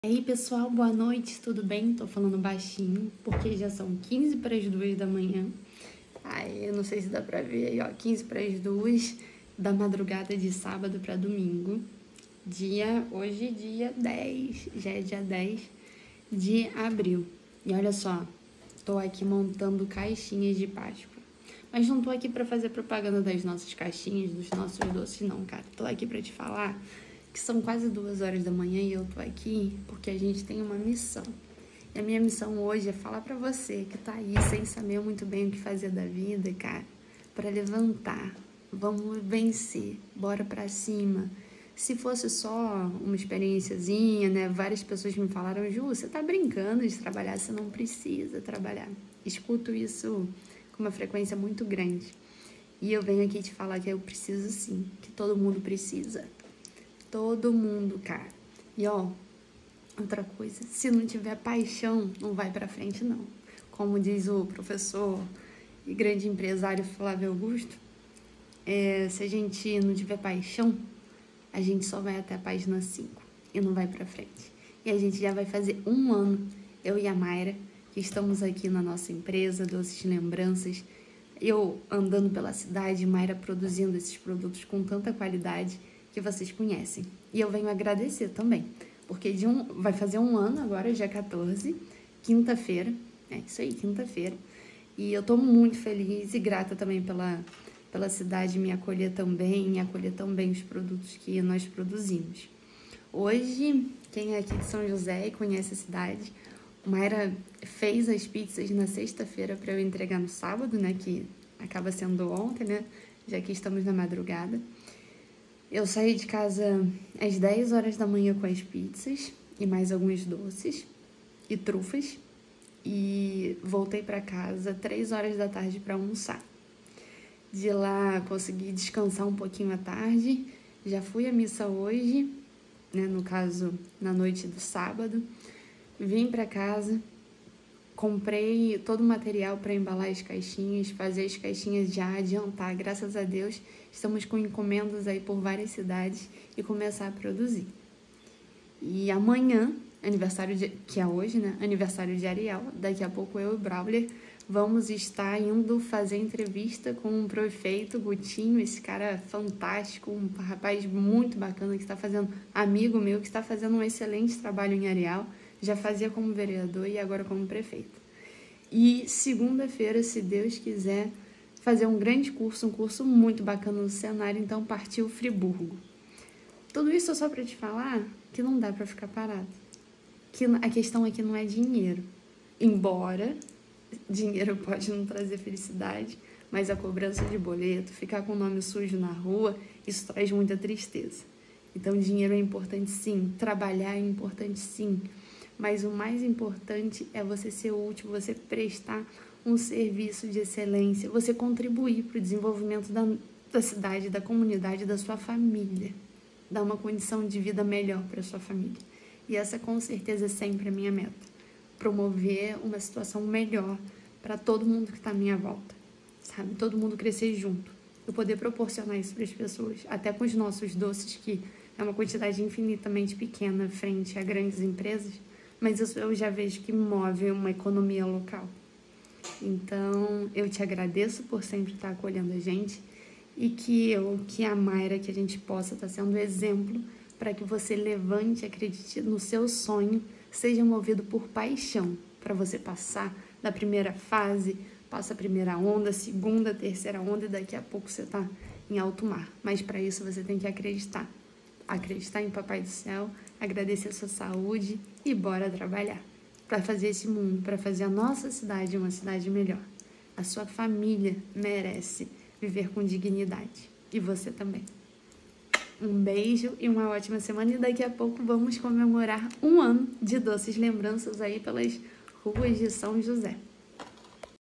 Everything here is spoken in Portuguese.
E aí pessoal, boa noite, tudo bem? Tô falando baixinho, porque já são 15 para as 2 da manhã. Aí, eu não sei se dá pra ver aí, ó, 15 para as 2 da madrugada de sábado para domingo. Hoje dia 10, já é dia 10 de abril. E olha só, tô aqui montando caixinhas de Páscoa. Mas não tô aqui pra fazer propaganda das nossas caixinhas, dos nossos doces não, cara. Tô aqui pra te falar que são quase 2 horas da manhã e eu tô aqui porque a gente tem uma missão. E a minha missão hoje é falar pra você que tá aí sem saber muito bem o que fazer da vida, cara, pra levantar. Vamos vencer, bora pra cima. Se fosse só uma experiênciazinha, né? Várias pessoas me falaram, Ju, você tá brincando de trabalhar, você não precisa trabalhar. Escuto isso com uma frequência muito grande. E eu venho aqui te falar que eu preciso sim, que todo mundo precisa. Todo mundo, cara. E ó, outra coisa, se não tiver paixão, não vai pra frente não. Como diz o professor e grande empresário Flávio Augusto, se a gente não tiver paixão, a gente só vai até a página 5 e não vai pra frente. E a gente já vai fazer 1 ano, eu e a Mayra, que estamos aqui na nossa empresa, Doces Lembranças, eu andando pela cidade, Mayra produzindo esses produtos com tanta qualidade que vocês conhecem. E eu venho agradecer também, porque vai fazer 1 ano agora, dia 14, quinta-feira, é isso aí, quinta-feira, e eu tô muito feliz e grata também pela cidade me acolher também, e acolher também os produtos que nós produzimos. Hoje, quem é aqui de São José e conhece a cidade, Mayra fez as pizzas na sexta-feira para eu entregar no sábado, né, que acaba sendo ontem, né, já que estamos na madrugada. Eu saí de casa às 10 horas da manhã com as pizzas e mais alguns doces e trufas e voltei para casa 3 horas da tarde para almoçar. De lá consegui descansar um pouquinho à tarde, já fui à missa hoje, né, no caso na noite do sábado, vim para casa, comprei todo o material para embalar as caixinhas, fazer as caixinhas já, adiantar. Graças a Deus, estamos com encomendas aí por várias cidades e começar a produzir. E amanhã, que é hoje, né? Aniversário de Ariel, daqui a pouco eu e o Brawler vamos estar indo fazer entrevista com o prefeito Gutinho, esse cara fantástico, um rapaz muito bacana que está fazendo, amigo meu, que está fazendo um excelente trabalho em Ariel. Já fazia como vereador e agora como prefeito. E segunda-feira, se Deus quiser, fazer um grande curso, um curso muito bacana no cenário, então partiu Friburgo. Tudo isso é só para te falar que não dá para ficar parado. Que a questão aqui não é dinheiro. Embora dinheiro pode não trazer felicidade, mas a cobrança de boleto, ficar com o nome sujo na rua, isso traz muita tristeza. Então dinheiro é importante sim, trabalhar é importante sim, mas o mais importante é você ser útil, você prestar um serviço de excelência, você contribuir para o desenvolvimento da cidade, da comunidade, da sua família, dar uma condição de vida melhor para a sua família. E essa com certeza é sempre a minha meta, promover uma situação melhor para todo mundo que está à minha volta, sabe? Todo mundo crescer junto, eu poder proporcionar isso para as pessoas, até com os nossos doces, que é uma quantidade infinitamente pequena frente a grandes empresas, mas eu já vejo que move uma economia local. Então, eu te agradeço por sempre estar acolhendo a gente e que a Mayra, que a gente possa estar sendo exemplo para que você levante, acredite no seu sonho, seja movido por paixão, para você passar da primeira fase, passa a primeira onda, segunda, terceira onda e daqui a pouco você está em alto mar. Mas para isso você tem que acreditar em Papai do Céu, agradecer a sua saúde e bora trabalhar para fazer esse mundo, para fazer a nossa cidade uma cidade melhor. A sua família merece viver com dignidade e você também. Um beijo e uma ótima semana e daqui a pouco vamos comemorar 1 ano de Doces Lembranças aí pelas ruas de São José.